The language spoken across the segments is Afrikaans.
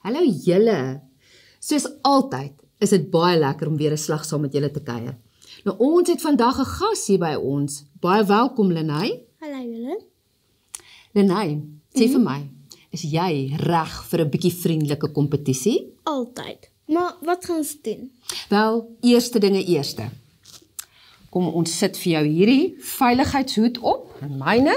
Hallo julle. Soos altyd is dit baie lekker om weer 'n slag saam met julle te kuier. Nou ons het vandag 'n gas hier by ons. Baie welkom Lenay. Hallo julle. Lenay, sê vir my, is jy reg vir 'n bietjie vriendelike kompetisie? Altyd. Maar wat gaan ons doen? Wel, eerste dinge eerste. Kom ons sit vir jou hierdie veiligheidshoed op, en myne.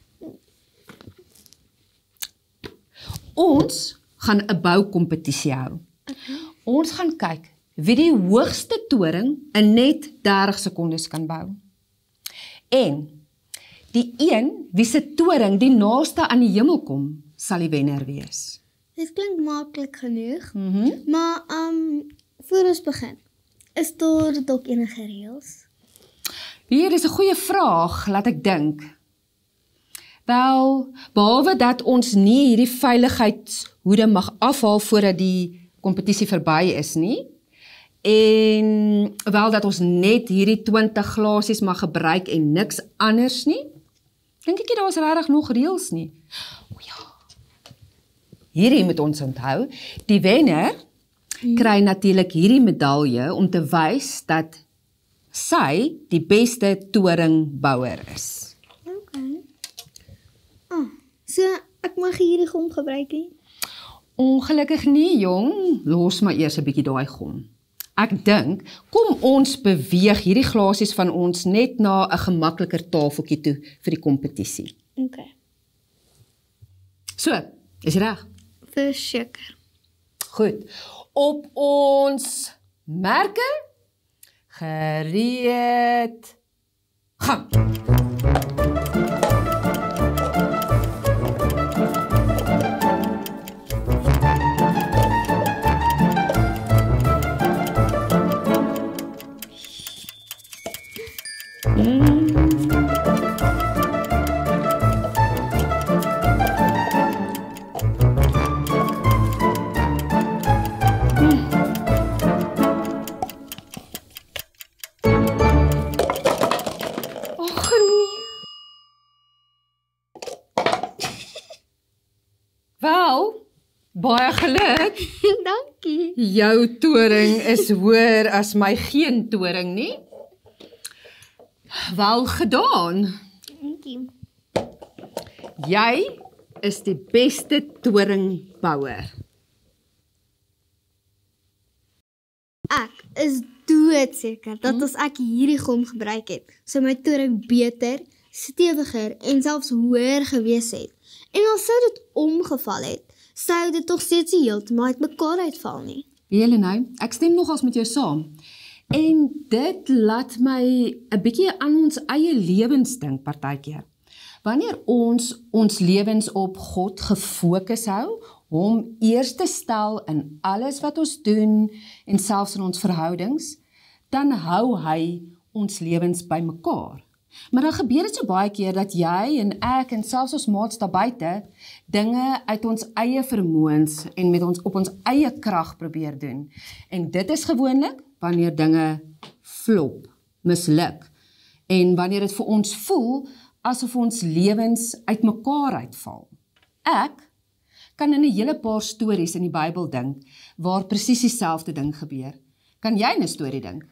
Ons gaan 'n boukompetisie hou. Ons gaan kyk wie die hoogste toring in net 30 sekondes kan bou. En die een wie se toring die naaste aan die hemel kom, sal die wenner wees. Dit klink maklik genoeg. Maar voor ons begin, is daar dalk enige reëls? Hier is 'n goeie vraag, laat ek dink. Wel, behalwe dat ons nie hierdie veiligheidshoede mag afhaal voordat die kompetisie verby is nie, en wel dat ons net hierdie 20 glasies mag gebruik en niks anders nie, dink ek nie daar is regtig nog reëls nie. O ja. Hierdie moet ons onthou, die wenner kry natuurlik hierdie medalje om te wys dat sy die beste toringbouer is. Okay. So ek mag hierdie gom gebruik nie? Ongelukkig nie, jong. Los maar eers 'n bietjie daai gom. Ek dink, kom ons beweeg hierdie glasies van ons net na 'n gemakliker tafeltjie toe vir die kompetisie. Okay. So, is jy reg? Verseker. Goed. Op ons merke, gereed, gaan! Wel, baie geluk. Dankie. Jou toring is hoër as my geen toring nie. Wel gedaan. Dankie. Jy is die beste toringbouer. Ek is doodseker dat as ek hierdie gom gebruik het, sou my toring beter, stewiger en selfs hoër gewees het. En al sou dit omgeval het, sou dit tog steeds nie heeltemal uitmekaar uitval nie. Lenay, ek stem nogals met jou saam. En dit laat my 'n bietjie aan ons eie lewens dink partykeer. Wanneer ons lewens op God gefokus hou, hom eers te stel in alles wat ons doen en selfs in ons verhoudings, dan hou hy ons lewens bymekaar. Maar dan gebeur dit so baie keer dat jy en ek en selfs ons maats daar buite dinge uit ons eie vermoëns en met ons op ons eie krag probeer doen. En dit is gewoonlik wanneer dinge flop, misluk en wanneer dit vir ons voel asof ons lewens uitmekaar uitval. Ek kan in 'n hele paar stories in die Bybel dink waar presies dieselfde ding gebeur. Kan jy 'n storie dink?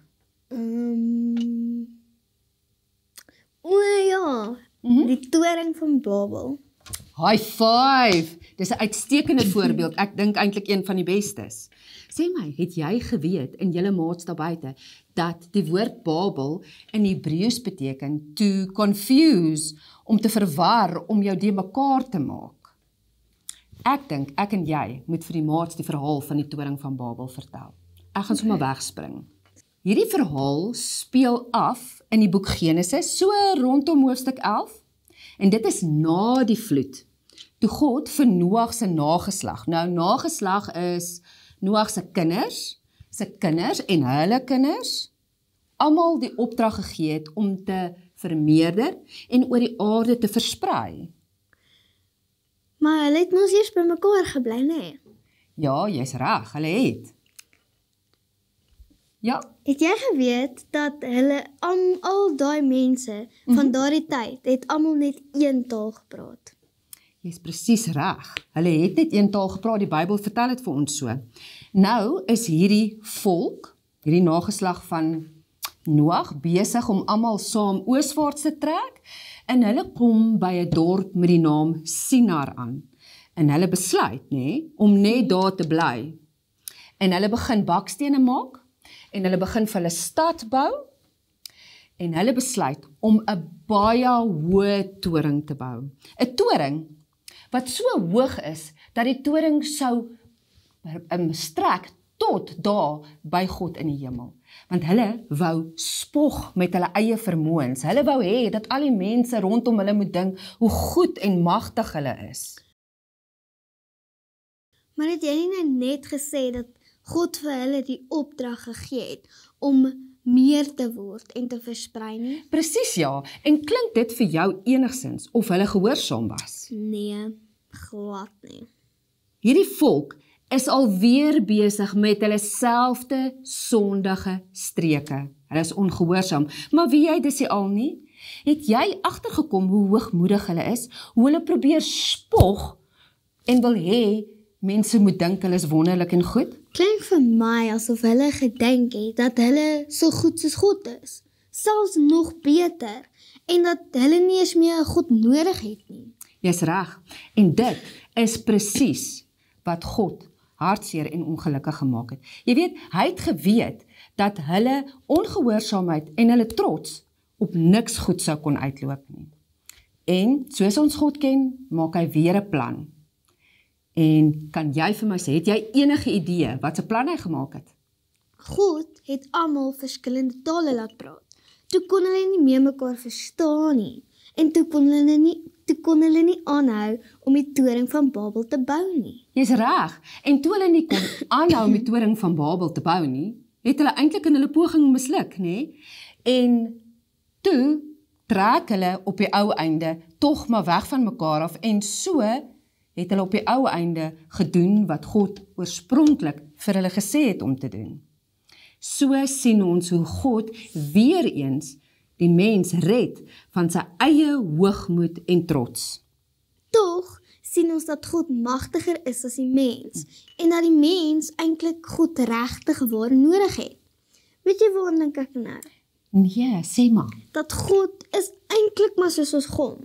O ja, die toring van Babel. High five! Dis 'n uitstekende voorbeeld. Ek dink eintlik een van die bestes. Sê my, het jy geweet in julle maats daar buite dat die woord Babel in Hebreëus beteken to confuse, om te verwar, om jou de mekaar te maak? Ek dink ek en jy moet vir die maats die verhaal van die toring van Babel vertel. Ek gaan sommer wegspring. Hierdie verhaal speel af in die boek Genesis, so rondom hoofstuk 11, en dit is na die vloed, toe God vir Noag se nageslag, nou nageslag is Noag se kinders en hulle kinders, almal die opdrag gegee het om te vermeerder en oor die aarde te versprei. Maar hulle het mos eers by mekaar gebly, nee? Ja, jy's reg, hulle het. Ja, Het jy geweet dat hulle al daai mense van daardie tyd het almal net een taal gepraat? Jy's presies reg. Hulle het net een taal gepraat, die Bybel vertel dit vir ons so. Nou is hierdie volk, hierdie nageslag van Noag, besig om almal saam ooswaarts te trek, en hulle kom by 'n dorp met die naam Sinar aan. En hulle besluit, om net daar te bly. En hulle begin bakstene maak, en hulle begin vir hulle stad bou, en hulle besluit om 'n baie hoë toring te bou. 'n Toring wat so hoog is, dat die toring sou strek tot daar by God in die hemel. Want hulle wou spog met hulle eie vermoëns. Hulle wou hê dat al die mense rondom hulle moet dink hoe goed en magtig hulle is. Maar het jy nie net gesê dat God vir hulle die opdrag gegee het om meer te word en te versprei nie? Presies ja, en klink dit vir jou enigsins of hulle gehoorsaam was? Nee, glad nie. Hierdie volk is alweer besig met hulle selfde sondige streke. Hulle is ongehoorsaam, maar wie jy dis al nie? Het jy agtergekom hoe hoogmoedig hulle is? Hoe hulle probeer spog en wil hê mense moet dink hulle is wonderlik en goed? Klink vir my asof hulle gedink het dat hulle so goed soos God is. Selfs nog beter. En dat hulle nie eens meer 'n God nodig het nie. Jy's reg. En dit is presies wat God hartseer en ongelukkig gemaak het. Jy weet, hy het geweet dat hulle ongehoorsaamheid en hulle trots op niks goed sou kon uitloop nie. En soos ons God ken, maak hy weer 'n plan. En kan jy vir my sê, het jy enige idee wat se plan hy gemaak het? God het almal verskillende tale laat praat. Toe kon hulle nie meer mekaar verstaan nie. En toe kon hulle nie aanhou om die toring van Babel te bou nie. Jy's reg. En toe hulle nie kon aanhou om die toring van Babel te bou nie, het hulle eintlik in hulle poging misluk, En toe trek hulle op die ou einde tog maar weg van mekaar af, en so het hulle op die ou einde gedoen wat God oorspronklik vir hulle gesê het om te doen. So sien ons hoe God weer eens die mens red van sy eie hoogmoed en trots. Tog sien ons dat God magtiger is as die mens, en dat die mens eintlik God regtig waar nodig het. Weet jy waar dink ek nou? Nee, sê maar. Dat God is eintlik maar soos ons gom.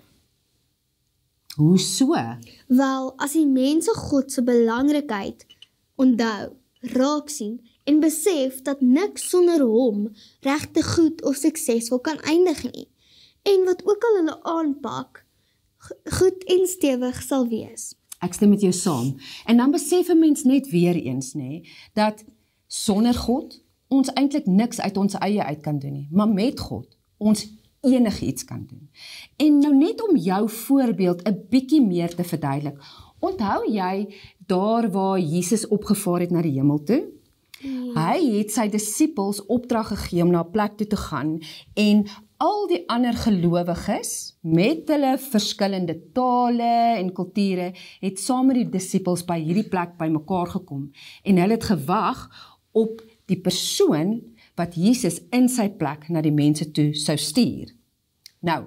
Hoe so? Wel, as die mense God se belangrikheid onthou, raak sien en besef dat niks sonder hom regtig goed of suksesvol kan eindig nie, en wat ook al hulle aanpak, goed en stewig sal wees. Ek stem met jou saam. En dan besef 'n mens net weer eens, dat sonder God ons eintlik niks uit ons eie uit kan doen nie, maar met God ons enigiets kan doen. En nou net om jou voorbeeld 'n bietjie meer te verduidelik. Onthou jy daar waar Jesus opgevaar het na die hemel toe? Hy het sy disippels opdrag gegee om na 'n plek toe te gaan, en al die ander gelowiges met hulle verskillende tale en kulture het saam met die disippels by hierdie plek bymekaar gekom, en hulle het gewag op die persoon wat Jesus in sy plek na die mense toe sou stuur. Nou,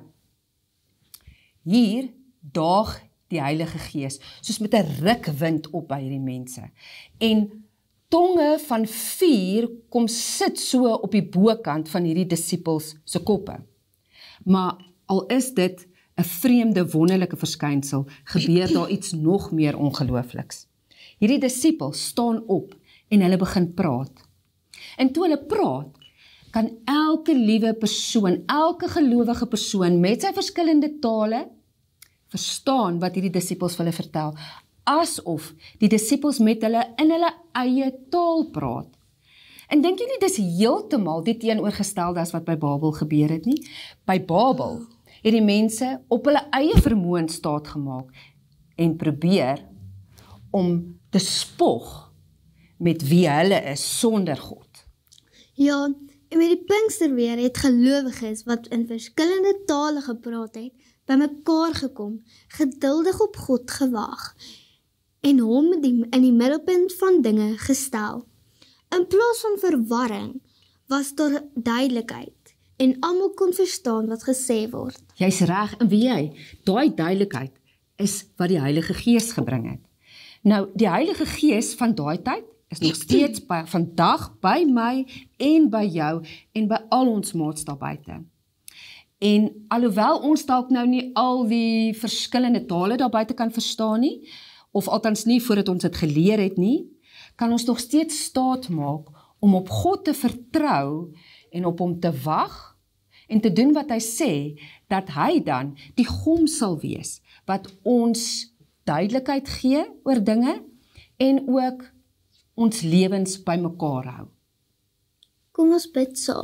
hier daag die Heilige Gees soos met 'n rukwind op by hierdie mense, en tonge van vuur kom sit so op die bokant van hierdie disippels se koppe. Maar al is dit 'n vreemde wonderlike verskynsel, gebeur daar iets nog meer ongeloofliks. Hierdie disippels staan op en hulle begin praat. En toe hulle praat, kan elke liewe persoon, elke gelowige persoon met sy verskillende tale verstaan wat hierdie disippels vir hulle vertel, asof die disippels met hulle in hulle eie taal praat. En dink jy nie dis heeltemal die teenoorgestelde as wat by Babel gebeur het nie? By Babel het die mense op hulle eie vermoë staat gemaak en probeer om te spog met wie hulle is sonder God. Ja, en met die Pinksterweer het gelowiges wat in verskillende tale gepraat het, bymekaar gekom, geduldig op God gewag, en hom in die middelpunt van dinge gestel. In plaas van verwarring, was daar duidelikheid, en almal kon verstaan wat gesê word. Jy's reg, en weet jy, daai duidelikheid is wat die Heilige Gees gebring het. Nou, die Heilige Gees van daai tyd is nog steeds vandag by my en by jou en by al ons maats daar buite. En alhoewel ons dalk nou nie al die verskillende tale daar buite kan verstaan nie, of althans nie voordat ons dit geleer het nie, kan ons nog steeds staat maak om op God te vertrou en op hom te wag en te doen wat hy sê, dat hy dan die gom sal wees, wat ons duidelikheid gee oor dinge en ook ons lewens by mekaar hou. Kom ons bid saam.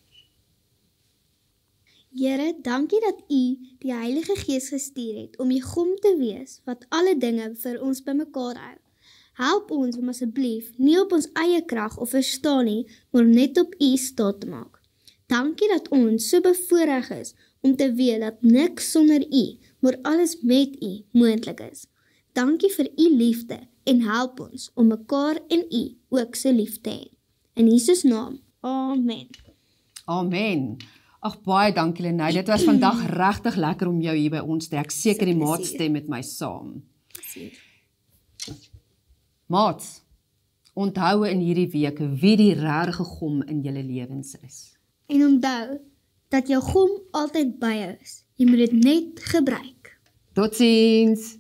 Here, dankie dat U die Heilige Gees gestuur het om die gom te wees wat alle dinge vir ons bymekaar hou. Help ons om asseblief nie op ons eie krag of verstaan nie, maar net op U staat te maak. Dankie dat ons so bevoorreg is om te weet dat niks sonder U, maar alles met U moontlik is. Dankie vir U liefde en help ons om mekaar en U ook so lief te hê. In Jesus naam. Amen. Amen. Ag, baie dankie Lenet, dit was vandag regtig lekker om jou hier by ons te hê. Ek seker die maat stem met my saam. Maats, onthou in hierdie week wie die regte gom in julle lewens is. En onthou dat jou gom altyd by jou is. Jy moet dit net gebruik. Totsiens!